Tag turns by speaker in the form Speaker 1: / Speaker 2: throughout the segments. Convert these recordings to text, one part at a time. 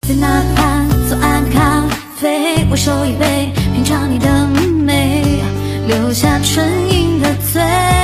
Speaker 1: 在那盘左岸的咖啡，我手一杯，品尝你的美，留下唇印的嘴。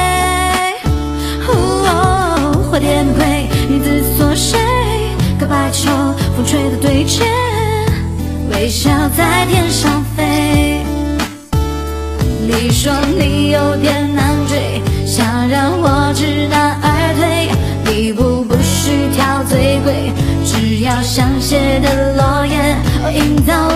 Speaker 1: 花店会，日子琐碎，告白球，风吹的对街，微笑在天上飞。你说你有点难追，想让我知难而退，第一步不需挑最贵，只要香榭的落叶，营造